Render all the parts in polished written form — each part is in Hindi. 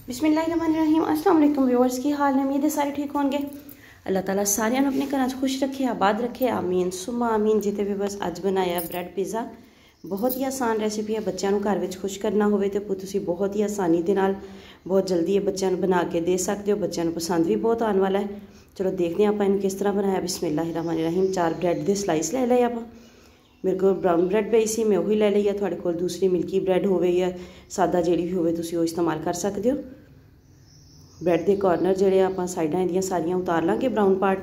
बिस्मिल्लाहिर्रहमानिर्रहीम। अस्सलाम वालेकुम व्यूअर्स, की हाल है? उम्मीद है सारे ठीक होंगे। अल्लाह ताला सारिਆਂ ਨੂੰ अपने घर खुश रखे, आबाद रखे, आमीन सुमा आमीन। जिते भी बस अज बनाया ब्रैड पिज़्ज़ा। बहुत ही आसान रेसिपी है, बच्चों को घर में खुश करना होवे तो तुसीं बहुत ही आसानी के नाल बहुत जल्दी ये बच्चों को बना के दे सकते हो। बच्चों को पसंद भी बहुत आने वाला है। चलो देखते हैं आप इन्हें किस तरह बनाया। बिस्मिल्लाहिर्रहमानिर्रहीम। 4 ब्रैड के स्लाइस ले लिए आप। मेरे को ब्राउन ब्रैड पई सी, मैं वही ले ली है। थोड़े कोल दूसरी मिल्की ब्रैड होवे या सादा जी भी होवे तुसीं वो इस्तेमाल कर सकते हो। ब्रैड के कॉर्नर जोड़े आप साइडा इहदियां सारियां उतार लाँगे, ब्राउन पार्ट।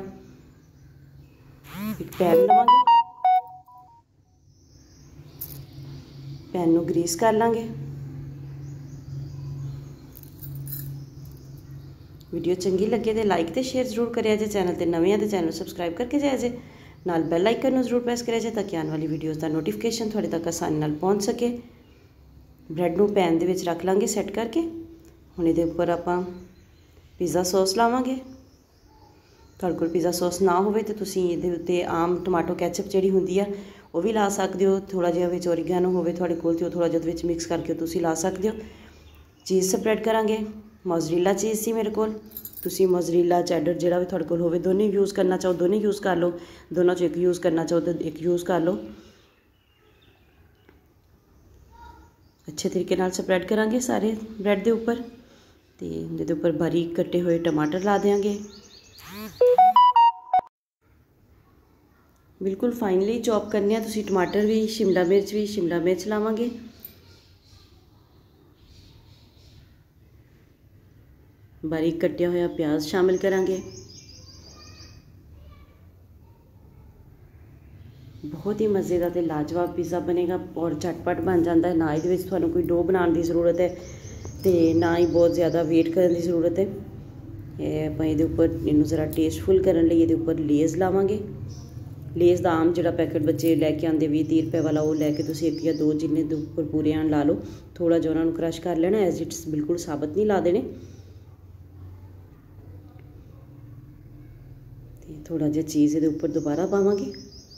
एक पैन लवांगे, पैन नूं ग्रीस कर लाँगे। वीडियो चंगी लगे तो लाइक तो शेयर जरूर करिए जे। चैनल ते नवे तो चैनल सबसक्राइब करके जाए जे। नाल बैल आइकन नूं जरूर प्रेस करिए जे ताकि आने वाली वीडियोज़ का नोटिफिकेशन थोड़े तक आसानी नाल पहुँच सके। ब्रैड नूं पैन दे विच रख लाँगे सैट करके। हुण इहदे उपर आपां पिज़्ज़ा सॉस लावांगे। तुहाडे कोल पिज़्ज़ा सॉस ना होवे तो तुसीं इहदे उत्ते आम टमाटो कैचअप जिहड़ी हुंदी आ वो भी ला सकदे हो। थोड़ा जिहा विच ओरिगैनो होवे तुहाडे कोल ते थोड़ा जिहा विच मिक्स करके तुसीं ला सकदे हो। चीज़ स्प्रैड करांगे। मोज़रेला चीज़ सी मेरे कोल, तुसीं मोज़रेला चैडर जिहड़ा भी तुहाडे कोल होवे दोनों यूज़ करना चाहो दोनों यूज़ कर लो। दोनों चों एक यूज़ करना चाहो तो एक यूज़ कर लो। अच्छे तरीके नाल स्प्रैड करांगे सारे ब्रैड के उपर। तो इहदे उपर बारीक कटे हुए टमाटर ला देंगे। बिल्कुल फाइनली चॉप करने तुसीं टमाटर भी, शिमला मिर्च लावांगे। बारीक कटिया हुआ प्याज शामिल करांगे। बहुत ही मज़ेदार ते लाजवाब पिज़्ज़ा बनेगा और झटपट बन जाता है। ना ये तुहानूं कोई डो बनाने की ज़रूरत है तो ना ही बहुत ज़्यादा वेट करने की ज़रूरत है। आपां इहदे उपर इनू ज़रा टेस्टफुल करने लई इहदे उपर लेज़ लावांगे। लेज़ का आम जिहड़ा पैकेट बच्चे लैके आते 20-30 रुपए वाला वो लैके तुसीं 1 या 2 जिन्ने दे उपर पूरे आन ला लो। थोड़ा जिहा उन्हां नूं क्रश कर लेना, एज इट्स बिल्कुल साबत नहीं ला देने। थोड़ा जिहा चीज़ इहदे उपर दोबारा पावांगे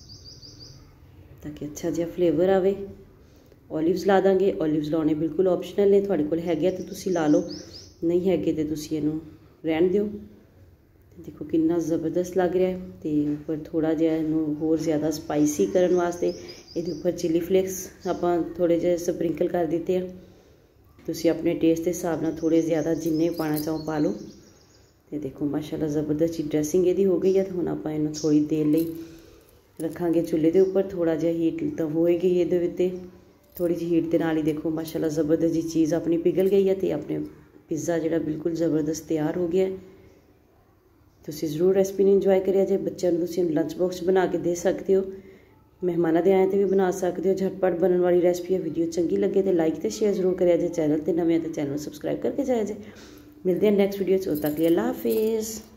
ताकि अच्छा जिहा फ्लेवर आवे। ओलिव्स ला देंगे। ओलिव्स लाने बिल्कुल ऑप्शनल ने, तुहाडे कोल हैगे तो तुसीं ला लो, नहीं हैगे तो तुसीं इहनूं रहण दिओ। देखो कितना ज़बरदस्त लग रहा है। तो उपर थोड़ा जिहा इहनूं होर ज़्यादा स्पाइसी करने वास्ते इहदे उपर चिली फ्लेक्स आपां थोड़े जिहे स्प्रिंकल कर दिते हैं। तुसीं अपने टेस्ट के हिसाब नाल थोड़े ज़्यादा जिन्ने पाना चाहो पा लो। तो देखो माशाल्लाह ज़बरदस्त ड्रैसिंग इहदी हो गई है। तो हुण आपां इहनूं थोड़ी देर लई रखांगे चुल्हे के उपर। थोड़ा जिहा हीट तो होएगी इहदे उत्ते, थोड़ी जी हीट के नाल ही देखो माशाल्लाह ज़बरदस्त जी चीज़ अपनी पिघल गई है। तो अपने पिज़्ज़ा जिहड़ा बिल्कुल ज़बरदस्त तैयार हो गया है। तुसीं जरूर रेसिपी नूं इंजॉय करिए जे। बच्चों को तुसीं लंच बॉक्स बना के दे सकते हो, मेहमानों के आए तो भी बना सकते हो। झटपट बनने वाली रेसिपी है। वीडियो चंगी लगे तो लाइक तो शेयर जरूर करिए जे। चैनल ते नवे तो चैनल सबसक्राइब करके जाए जे। मिलते हैं नेक्स्ट वीडियो। उद तक अल्लाह हाफिज़।